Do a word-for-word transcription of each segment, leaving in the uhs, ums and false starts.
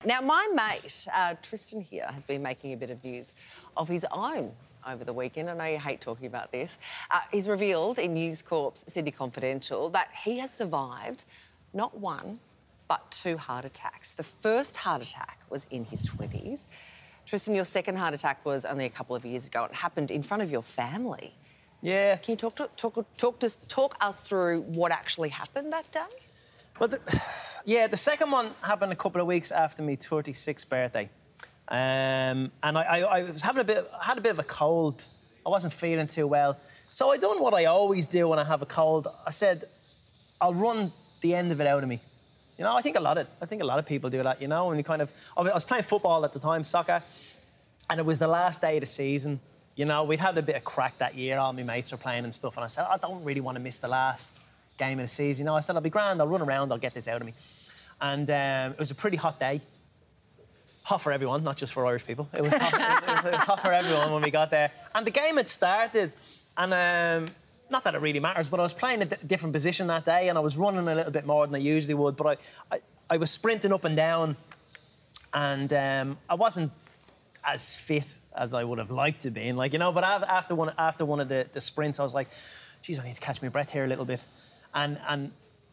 Now, my mate, uh, Tristan here, has been making a bit of news of his own over the weekend. I know you hate talking about this. Uh, he's revealed in News Corp's Sydney Confidential that he has survived not one, but two heart attacks. The first heart attack was in his twenties. Tristan, your second heart attack was only a couple of years ago. It happened in front of your family. Yeah. Can you talk to, talk, talk, to, talk us through what actually happened that day? Well, the, yeah, the second one happened a couple of weeks after my thirty-sixth birthday. Um, and I, I, I was having a bit, I had a bit of a cold. I wasn't feeling too well. So I done what I always do when I have a cold. I said, I'll run the end of it out of me. You know, I think a lot of, I think a lot of people do that, you know, and you kind of... I was playing football at the time, soccer, and it was the last day of the season. You know, we'd had a bit of crack that year, all my mates were playing and stuff, and I said, I don't really want to miss the last game of the season. You know, I said, I'll be grand, I'll run around, I'll get this out of me. And um, it was a pretty hot day. Hot for everyone, not just for Irish people. It was hot, it was, it was hot for everyone when we got there. And the game had started, and... Um, not that it really matters, but I was playing a different position that day and I was running a little bit more than I usually would, but I, I, I was sprinting up and down and um, I wasn't as fit as I would have liked to be. And like, you know, but after one, after one of the, the sprints, I was like, geez, I need to catch my breath here a little bit. And, and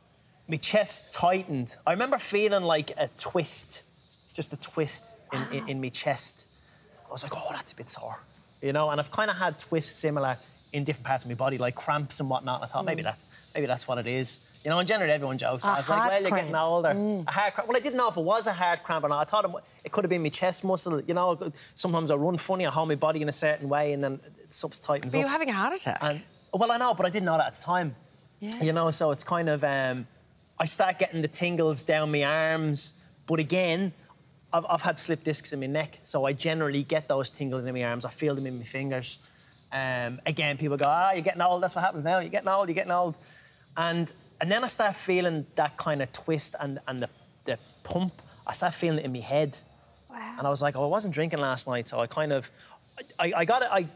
my chest tightened. I remember feeling like a twist, just a twist in, in, in my chest. I was like, oh, that's a bit sore, you know, and I've kind of had twists similar in different parts of my body, like cramps and whatnot. I thought mm. maybe that's maybe that's what it is. You know, in general, everyone jokes. A I was like, well, you're cramp. getting older. Mm. A heart cramp. Well, I didn't know if it was a heart cramp or not. I thought it, it could have been my chest muscle. You know, sometimes I run funny, I hold my body in a certain way and then it subs tightens but up. You're having a heart attack. And, well, I know, but I didn't know that at the time. Yeah. You know, so it's kind of... Um, I start getting the tingles down my arms, but again, I've, I've had slip discs in my neck, so I generally get those tingles in my arms. I feel them in my fingers. Um, again, people go, ah, you're getting old, that's what happens now, you're getting old, you're getting old. And and then I start feeling that kind of twist and, and the, the pump. I start feeling it in my head. Wow. And I was like, oh, I wasn't drinking last night, so I kind of... I, I got it, I,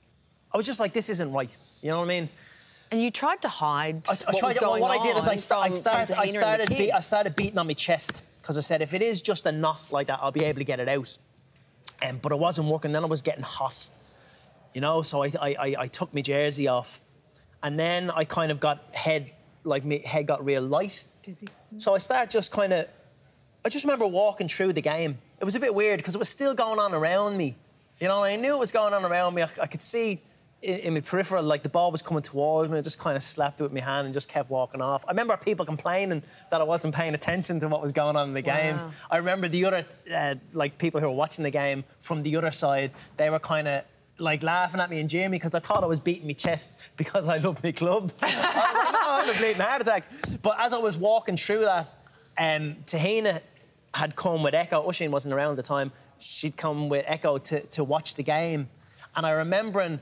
I was just like, this isn't right, you know what I mean? And you tried to hide I, I what tried was to, well, going what on I did is I, st from, I, start, from I, started the be, I kids. started beating on my chest, because I said, if it is just a knot like that, I'll be able to get it out. Um, but it wasn't working, then I was getting hot. You know, so I, I, I took my jersey off and then I kind of got head, like my head got real light. Dizzy. So I started just kind of, I just remember walking through the game. It was a bit weird because it was still going on around me. You know, and I knew it was going on around me. I, I could see in, in my peripheral, like the ball was coming towards me. I just kind of slapped it with my hand and just kept walking off. I remember people complaining that I wasn't paying attention to what was going on in the game. Wow. I remember the other, uh, like people who were watching the game from the other side, they were kind of, like laughing at me and jeering me because I thought I was beating my chest because I love my club. I was like, no, I'm a bleeding heart attack. But as I was walking through that, um, Tahina had come with Echo. Oisin wasn't around at the time. She'd come with Echo to, to watch the game. And I remembering,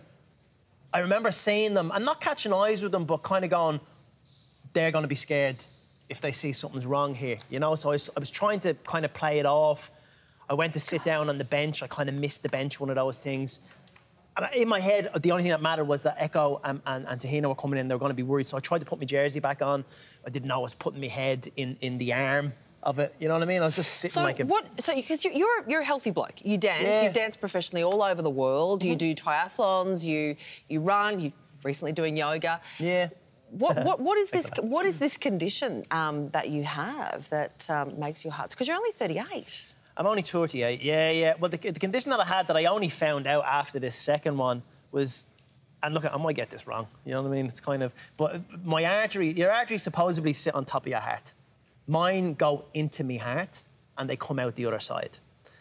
I remember seeing them and not catching eyes with them, but kind of going, they're going to be scared if they see something's wrong here, you know? So I was, I was trying to kind of play it off. I went to sit down on the bench. I kind of missed the bench, one of those things. And in my head, the only thing that mattered was that Echo and, and, and Tahina were coming in. They were going to be worried. So I tried to put my jersey back on. I didn't know I was putting my head in, in the arm of it. You know what I mean? I was just sitting so like a... What, so because you, you're, you're a healthy bloke. You dance. Yeah. You've danced professionally all over the world. Mm-hmm. You do triathlons. You, you run. You're recently doing yoga. Yeah. What, what, what, is, this, what is this condition um, that you have that um, makes your heart... Because you're only thirty-eight. I'm only thirty-eight, yeah, yeah. Well, the, the condition that I had that I only found out after this second one was, and look, I might get this wrong, you know what I mean? It's kind of, but my artery, your arteries supposedly sit on top of your heart. Mine go into my heart and they come out the other side.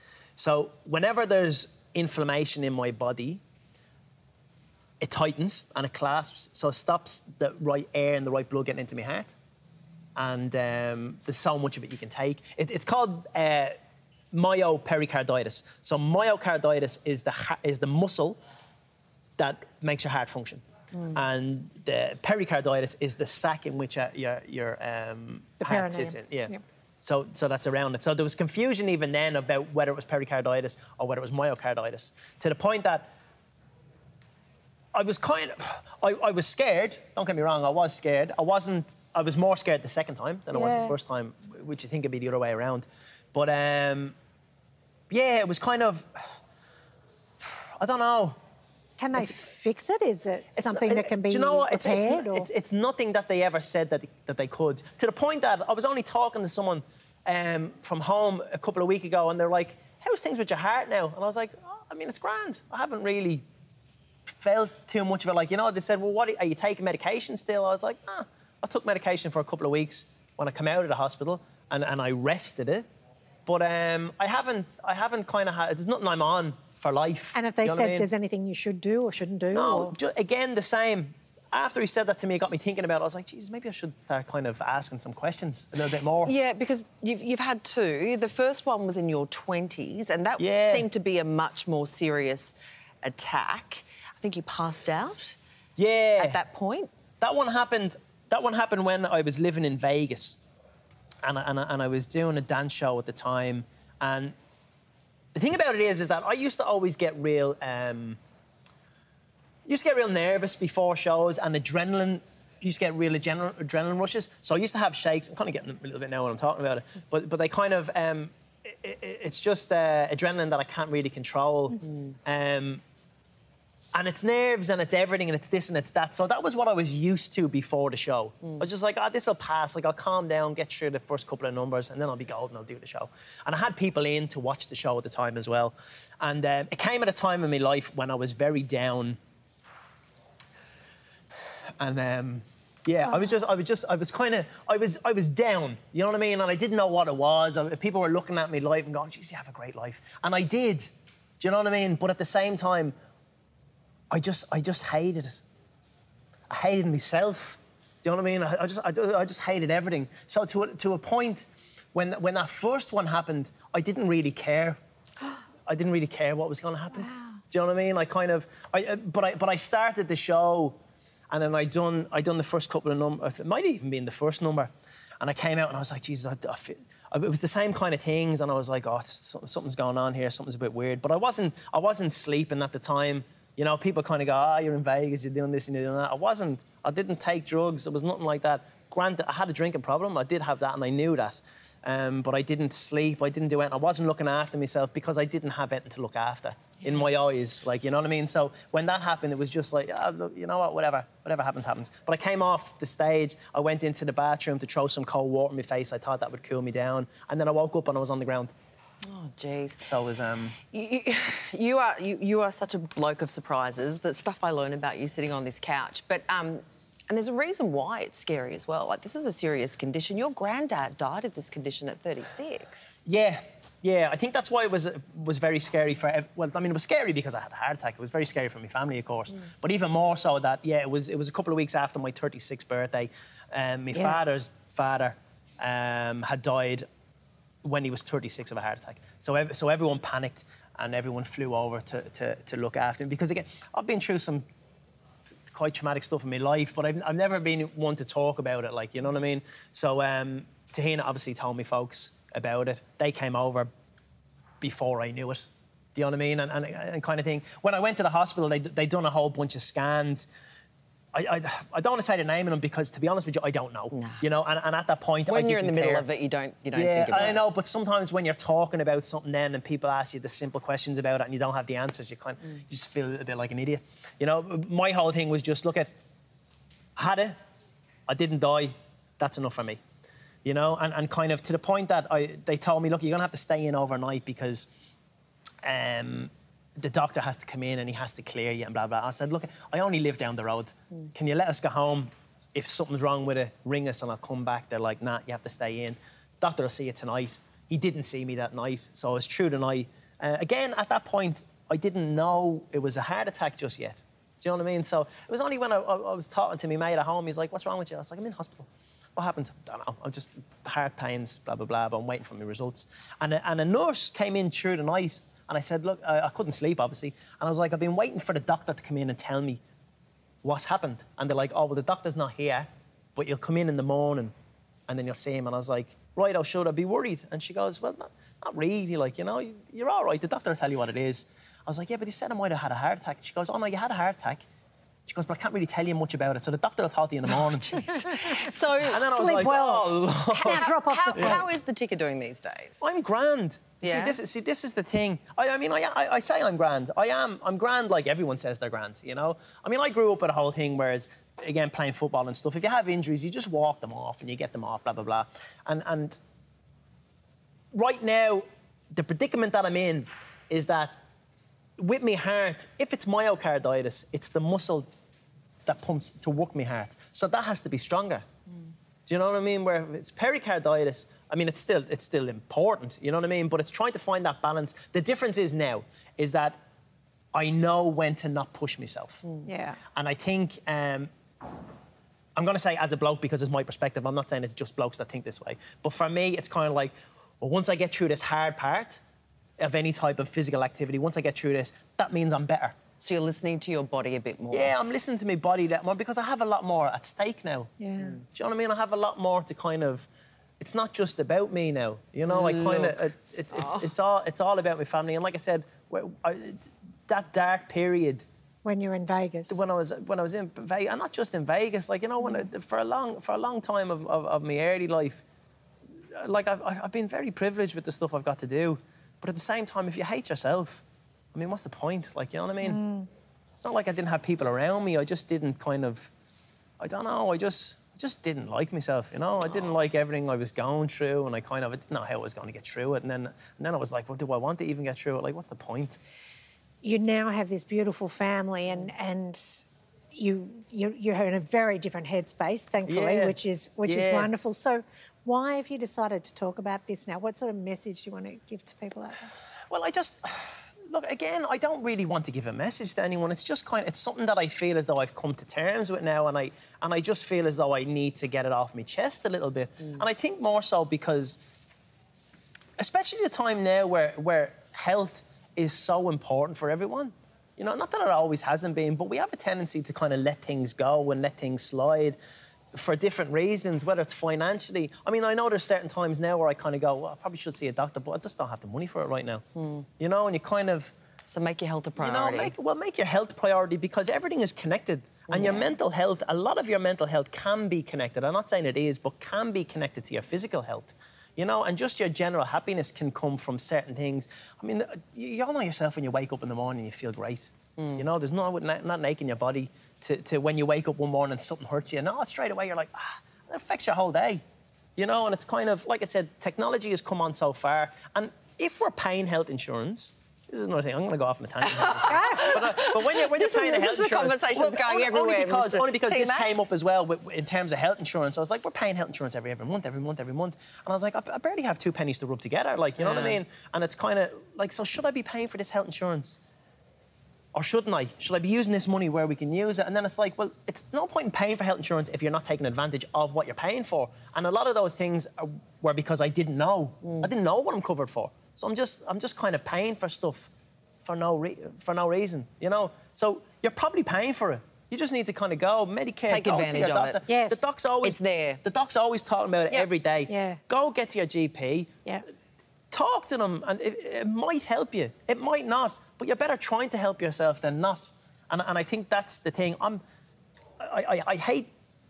So whenever there's inflammation in my body, it tightens and it clasps, so it stops the right air and the right blood getting into my heart. And um, there's so much of it you can take. It, it's called... Uh, myopericarditis. So myocarditis is the is the muscle that makes your heart function, mm. and the pericarditis is the sac in which your your um, heart sits in. Yeah. Yep. So so that's around it. So there was confusion even then about whether it was pericarditis or whether it was myocarditis, to the point that I was kind of I, I was scared. Don't get me wrong, I was scared. I wasn't. I was more scared the second time than I yeah. was the first time, which I think would be the other way around. But um, yeah, it was kind of, I don't know. Can they It's- fix it? Is it something it- that can be do you know what? It's, it's, repaired? n- or? it's, it's nothing that they ever said that, that they could. To the point that I was only talking to someone um, from home a couple of weeks ago, and they're like, how's things with your heart now? And I was like, oh, I mean, it's grand. I haven't really felt too much of it. Like, you know, they said, well, what are you taking medication still? I was like, ah, I took medication for a couple of weeks when I came out of the hospital, and, and I rested it. But um, I haven't, I haven't kind of had, there's nothing I'm on for life. And if they you know said what I mean? there's anything you should do or shouldn't do? No, or... ju- again, the same. After he said that to me, it got me thinking about it. I was like, geez, maybe I should start kind of asking some questions a little bit more. Yeah, because you've, you've had two. The first one was in your twenties, and that Yeah. seemed to be a much more serious attack. I think you passed out Yeah. at that point. That one happened. That one happened when I was living in Vegas, and I, and I, and I was doing a dance show at the time. And the thing about it is, is that I used to always get real, um, used to get real nervous before shows, and adrenaline. Used to get real adrenaline, adrenaline rushes. So I used to have shakes. I'm kind of getting a little bit now when I'm talking about it, but but they kind of, um, it, it, it's just uh, adrenaline that I can't really control. Mm-hmm. Um, And it's nerves and it's everything and it's this and it's that. So that was what I was used to before the show. Mm. I was just like, oh, this will pass. Like, I'll calm down, get through the first couple of numbers, and then I'll be golden, I'll do the show. And I had people in to watch the show at the time as well. And um, it came at a time in my life when I was very down. And um, yeah, I was just, I was just, I was kind of, I was, I was down. You know what I mean? And I didn't know what it was. I, people were looking at me life and going, geez, you have a great life. And I did. Do you know what I mean? But at the same time, I just, I just hated it. I hated myself. Do you know what I mean? I, I just, I, I just hated everything. So to a, to a point, when when that first one happened, I didn't really care. I didn't really care what was going to happen. Wow. Do you know what I mean? I kind of, I, uh, but I, but I started the show, and then I done, I done the first couple of numbers. It might even been the first number, and I came out and I was like, Jesus, I, I feel, it was the same kind of things, and I was like, oh, something's going on here. Something's a bit weird. But I wasn't, I wasn't sleeping at the time. You know, people kind of go, ah, oh, you're in Vegas, you're doing this and you're doing that. I wasn't. I didn't take drugs. It was nothing like that. Granted, I had a drinking problem. I did have that, and I knew that. Um, but I didn't sleep. I didn't do anything. I wasn't looking after myself because I didn't have anything to look after in my eyes. Like, you know what I mean? So when that happened, it was just like, ah, look, you know what, whatever. Whatever happens, happens. But I came off the stage. I went into the bathroom to throw some cold water in my face. I thought that would cool me down. And then I woke up and I was on the ground. Oh, jeez. So it was... Um... You, you, you are you, you are such a bloke of surprises. The stuff I learn about you sitting on this couch, but um, and there's a reason why it's scary as well. Like, this is a serious condition. Your granddad died of this condition at thirty-six. Yeah, yeah. I think that's why it was was very scary for. Ev- well, I mean, it was scary because I had a heart attack. It was very scary for my family, of course. Mm. But even more so that, yeah, it was it was a couple of weeks after my thirty-sixth birthday. Um, my Yeah. father's father um, had died when he was thirty-six of a heart attack. So, ev- so everyone panicked and everyone flew over to, to, to look after him. Because, again, I've been through some quite traumatic stuff in my life, but I've, I've never been one to talk about it, like, you know what I mean? So um, Tahina obviously told me folks about it. They came over before I knew it. Do you know what I mean? And, and, and kind of thing. When I went to the hospital, they, they done a whole bunch of scans. I, I, I don't want to say the name of them because, to be honest with you, I don't know. Nah. You know, and, and at that point, When I you're in the didn't middle care. of it, you don't you don't Yeah, think about it. I know, but sometimes when you're talking about something then and people ask you the simple questions about it and you don't have the answers, you kind mm. you just feel a little bit like an idiot. You know, my whole thing was just, look at, I had it, I didn't die, that's enough for me. You know, and, and kind of to the point that I, they told me, look, you're going to have to stay in overnight because um, the doctor has to come in and he has to clear you and blah, blah. I said, look, I only live down the road. Mm. Can you let us go home? If something's wrong with it, ring us and I'll come back. They're like, nah, you have to stay in. Doctor will see you tonight. He didn't see me that night, so I was through the night. Uh, again, at that point, I didn't know it was a heart attack just yet. Do you know what I mean? So it was only when I, I, I was talking to my mate at home, he's like, what's wrong with you? I was like, I'm in hospital. What happened? I don't know. I'm just heart pains, blah, blah, blah, but I'm waiting for my results. And a, and a nurse came in through the night and I said, look, I, I couldn't sleep, obviously. And I was like, I've been waiting for the doctor to come in and tell me what's happened. And they're like, oh, well, the doctor's not here, but you'll come in in the morning and then you'll see him. And I was like, right, oh, should I be worried? And she goes, well, not, not really. Like, you know, you're all right. The doctor will tell you what it is. I was like, yeah, but he said I might have had a heart attack. She goes, oh, no, you had a heart attack. She goes, but I can't really tell you much about it. So the doctor will talk to you in the morning. So, And then I was Sleep like, well. oh, Lord. Now drop off how, to sleep. how is the ticker doing these days? I'm grand. Yeah. See, this, see, this is the thing. I, I mean, I, I, I say I'm grand. I am. I'm grand like everyone says they're grand, you know? I mean, I grew up with a whole thing where it's, again, playing football and stuff. If you have injuries, you just walk them off and you get them off, blah, blah, blah. And, and right now, the predicament that I'm in is that with my heart, if it's myocarditis, it's the muscle that pumps to work my heart. So that has to be stronger. Mm. Do you know what I mean? Where if it's pericarditis, I mean, it's still it's still important, you know what I mean? But it's trying to find that balance. The difference is now, is that I know when to not push myself. Mm. Yeah. And I think, um, I'm going to say as a bloke because it's my perspective, I'm not saying it's just blokes that think this way. But for me, it's kind of like, well, once I get through this hard part of any type of physical activity, once I get through this, that means I'm better. So you're listening to your body a bit more? Yeah, I'm listening to my body that more because I have a lot more at stake now. Yeah. Mm. Do you know what I mean? I have a lot more to kind of... It's not just about me now, you know. I kind of... It, it's, Oh. it's, it's, all, it's all about my family. And like I said, I, that dark period... When you're in Vegas. When I was when I was in Vegas, and not just in Vegas, like, you know, when I, for a long for a long time of, of, of my early life, like, I've, I've been very privileged with the stuff I've got to do. But at the same time, if you hate yourself, I mean, what's the point? Like, you know what I mean? Mm. It's not like I didn't have people around me. I just didn't kind of... I don't know, I just... just didn't like myself, you know? I didn't like everything I was going through, and I kind of I didn't know how I was going to get through it. And then, and then I was like, well, do I want to even get through it? Like, what's the point? You now have this beautiful family, and and you you you're in a very different headspace, thankfully, Yeah. which is which Yeah. is wonderful. So, why have you decided to talk about this now? What sort of message do you want to give to people out there? Well, I just... Look, again, I don't really want to give a message to anyone. It's just kind of... It's something that I feel as though I've come to terms with now, and I and I just feel as though I need to get it off my chest a little bit. Mm. And I think more so because... Especially the time now where, where health is so important for everyone. You know, not that it always hasn't been, but we have a tendency to kind of let things go and let things slide for different reasons, whether it's financially. I mean, I know there's certain times now where I kind of go, well, I probably should see a doctor, but I just don't have the money for it right now. Mm. You know, and you kind of... So make your health a priority. You know, make, well, make your health a priority because everything is connected. And Yeah. your mental health, a lot of your mental health can be connected. I'm not saying it is, but can be connected to your physical health. You know, and just your general happiness can come from certain things. I mean, you, you all know yourself when you wake up in the morning, you feel great. Mm. You know, there's no, not an ache in your body to, to when you wake up one morning and something hurts you. No, straight away you're like, ah, that affects your whole day. You know, and it's kind of, like I said, technology has come on so far. And if we're paying health insurance, this is another thing. I'm going to go off on a tangent. but, uh, but when you're, when you're This paying is- a health this is a insurance... conversation's well, going only, everywhere, Only because, Mister only because this T-Mac. came up as well with, in terms of health insurance. I was like, we're paying health insurance every every month, every month, every month. And I was like, I, I barely have two pennies to rub together. Like, you know Yeah. what I mean? And it's kind of like, so should I be paying for this health insurance? Or shouldn't I? Should I be using this money where we can use it? And then it's like, well, it's no point in paying for health insurance if you're not taking advantage of what you're paying for. And a lot of those things are, were because I didn't know. Mm. I didn't know what I'm covered for. So I'm just, I'm just kind of paying for stuff for no, re for no reason, you know? So you're probably paying for it. You just need to kind of go, Medicare, Take go see advantage your of doctor. it. Yes. The doc's always... It's there. The doc's always talking about it Yep. every day. Yeah. Go get to your G P. Yeah. Talk to them, and it, it might help you. It might not, but you're better trying to help yourself than not. And, and I think that's the thing. I'm, I, I, I hate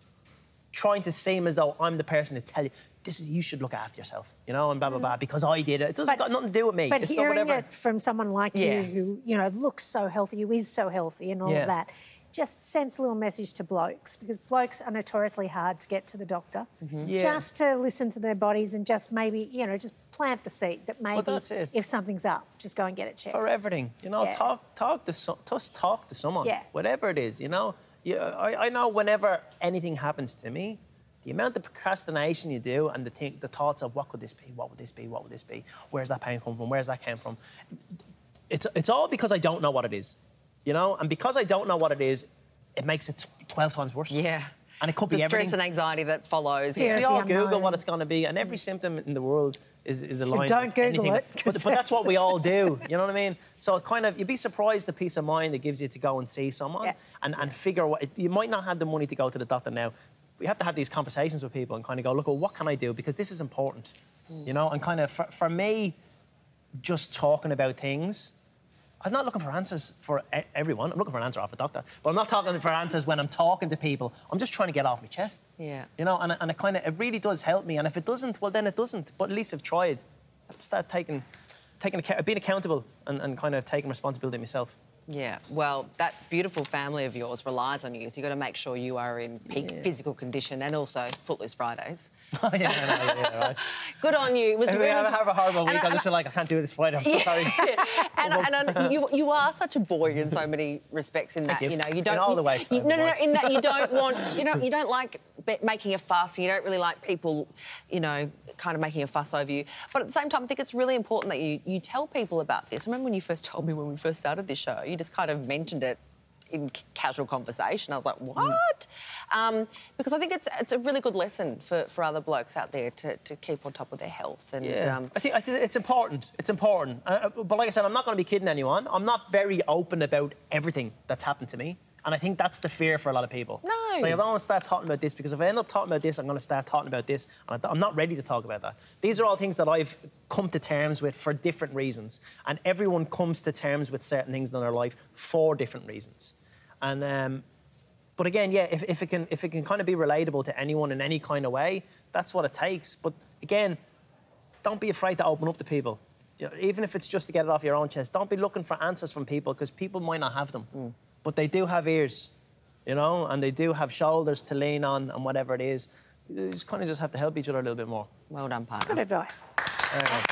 trying to seem as though I'm the person to tell you, this is, you should look after yourself, you know, and blah, blah, blah, because I did it. It doesn't But- got nothing to do with me. But it's not hearing whatever. it from someone like Yeah. you who, you know, looks so healthy, who is so healthy and all Yeah. of that, just sends a little message to blokes, because blokes are notoriously hard to get to the doctor. Mm-hmm. Yeah. Just to listen to their bodies and just maybe, you know, just plant the seed that maybe that's it. if something's up, just go and get it checked. For everything, you know, Yeah. talk, talk to, so, just talk to someone, Yeah. whatever it is, you know. You, I, I know whenever anything happens to me, the amount of procrastination you do and the, think, the thoughts of what could this be, what would this be, what would this be, where's that pain come from, where's that came from, it's, it's all because I don't know what it is, you know, and because I don't know what it is, it makes it twelve times worse. Yeah. And it could the be stress everything. and anxiety that follows. Yeah. We the all Google unknown. what it's going to be, and every symptom in the world is, is aligned. Don't with Google anything. it, 'cause But, but that's what we that's- all do. You know what I mean? So it kind of, you'd be surprised the peace of mind it gives you to go and see someone Yeah. and, and figure what... You might not have the money to go to the doctor now. We have to have these conversations with people and kind of go, look, well, what can I do? Because this is important, Mm. you know? And kind of, for, for me, just talking about things I'm not looking for answers for e everyone. I'm looking for an answer off a doctor. But I'm not talking for answers when I'm talking to people. I'm just trying to get off my chest. Yeah. You know, and, and it kind of, it really does help me. And if it doesn't, well, then it doesn't. But at least I've tried. I have to start taking, taking being accountable and, and kind of taking responsibility myself. Yeah, well, that beautiful family of yours relies on you, so you've got to make sure you are in peak yeah. physical condition and also Footloose Fridays. Oh, yeah, no, yeah, right. Good on you. It was, if we it was, have a horrible week, I, I'm just like, I can't do this Friday, I'm so yeah. sorry. and and, and you, you are such a boy in so many respects in that, you. you know, you don't... In all the ways. You, no, no, no, in that you don't want, you know, you don't like making a fuss, you don't really like people, you know, kind of making a fuss over you. But at the same time, I think it's really important that you, you tell people about this. I remember when you first told me when we first started this show, you just kind of mentioned it in casual conversation. I was like, what? Mm. Um, because I think it's it's a really good lesson for, for other blokes out there to, to keep on top of their health. And yeah. um, I, think, I think it's important. It's important. Uh, but like I said, I'm not going to be kidding anyone. I'm not very open about everything that's happened to me. And I think that's the fear for a lot of people. No. So I don't want to start talking about this, because if I end up talking about this, I'm going to start talking about this. And I'm not ready to talk about that. These are all things that I've come to terms with for different reasons. And everyone comes to terms with certain things in their life for different reasons. And, um, but again, yeah, if, if, it can, if it can kind of be relatable to anyone in any kind of way, that's what it takes. But again, don't be afraid to open up to people. You know, even if it's just to get it off your own chest, don't be looking for answers from people, because people might not have them. Mm. But they do have ears, you know, and they do have shoulders to lean on and whatever it is. You just kind of just have to help each other a little bit more. Well done, partner. Good advice. Uh,